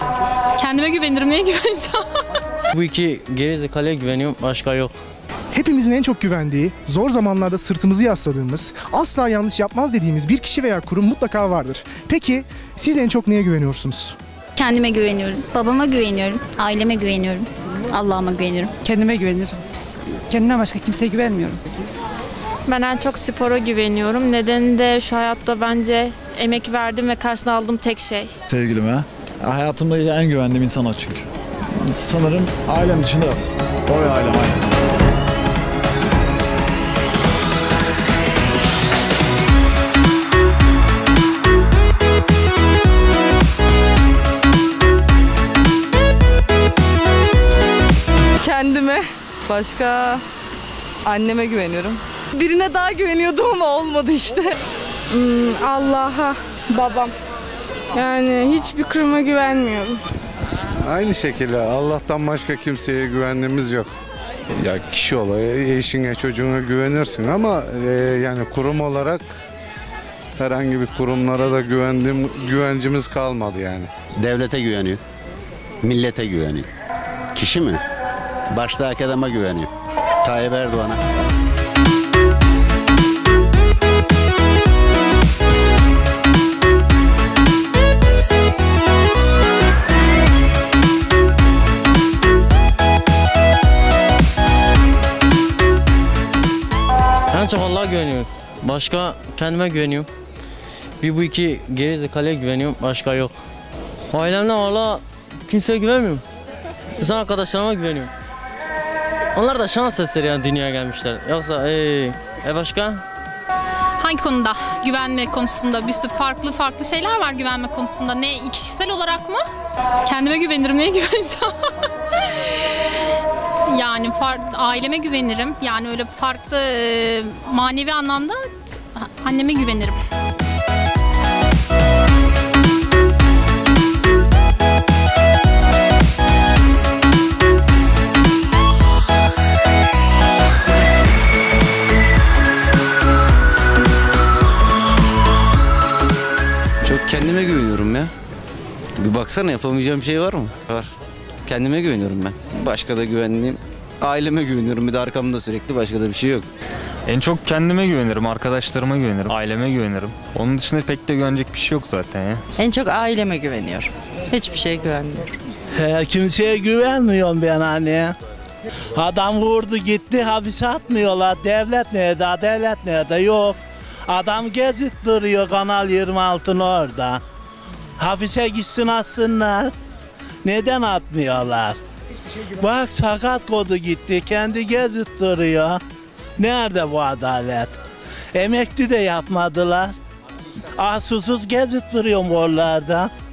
Kendime güvenirim, neye güveneceğim? Bu iki gerizekalıya güveniyorum, başka yok. Hepimizin en çok güvendiği, zor zamanlarda sırtımızı yasladığımız, asla yanlış yapmaz dediğimiz bir kişi veya kurum mutlaka vardır. Peki siz en çok neye güveniyorsunuz? Kendime güveniyorum, babama güveniyorum, aileme güveniyorum, Allah'ıma güveniyorum. Kendime güvenirim. Kendime başka kimseye güvenmiyorum. Ben en çok spora güveniyorum. Nedeni de şu hayatta bence emek verdim ve karşılığında aldığım tek şey. Sevgilime. Hayatımda en güvendiğim insan o çünkü. Sanırım ailem dışında yok. O ailem ailem. Kendime, başka anneme güveniyorum. Birine daha güveniyordum ama olmadı işte. Allah'a, babam. Yani hiçbir kuruma güvenmiyorum. Aynı şekilde Allah'tan başka kimseye güvendiğimiz yok. Ya kişi olarak eşine çocuğuna güvenirsin ama yani kurum olarak herhangi bir kurumlara da güvencimiz kalmadı yani. Devlete güveniyor, millete güveniyor. Kişi mi? Baştaki adama güveniyor. Tayyip Erdoğan'a. En çok Allah'a güveniyorum. Başka kendime güveniyorum. Bu iki gerizekalıya güveniyorum, başka yok. Ailemden valla kimseye güvenmiyorum. İnsan arkadaşlarıma güveniyorum. Onlar da şans eseri yani dünyaya gelmişler. Yoksa başka? Hangi konuda? Güvenme konusunda bir sürü farklı şeyler var güvenme konusunda. Ne, kişisel olarak mı? Kendime güvenirim, neye güveneceğim? Yani aileme güvenirim. Yani öyle farklı manevi anlamda anneme güvenirim. Çok kendime güveniyorum ya. Bir baksana, yapamayacağım şey var mı? Var. Kendime güveniyorum ben. Başka da güvendiğim, aileme güveniyorum. Bir de arkamda sürekli, başka da bir şey yok. En çok kendime güvenirim, arkadaşlarıma güvenirim, aileme güvenirim. Onun dışında pek de güvenecek bir şey yok zaten ya. En çok aileme güveniyorum. Hiçbir şeye güvenmiyorum. Kimseye güvenmiyorum ben anne. Adam vurdu gitti, hapise atmıyorlar. Devlet nerede, adalet nerede? Yok. Adam gezip duruyor Kanal 26'ın orada. Hapise gitsin atsınlar. Neden atmıyorlar? Bak sakat kodu gitti, kendi gezip duruyor. Nerede bu adalet? Emekli de yapmadılar. Susuz gezip duruyorum oralarda.